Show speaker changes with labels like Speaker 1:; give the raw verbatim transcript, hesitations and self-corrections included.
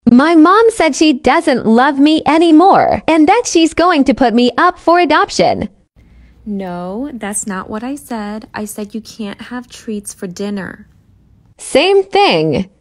Speaker 1: My mom said she doesn't love me anymore and that she's going to put me up for adoption.
Speaker 2: No, that's not what I said. I said you can't have treats for dinner.
Speaker 1: Same thing.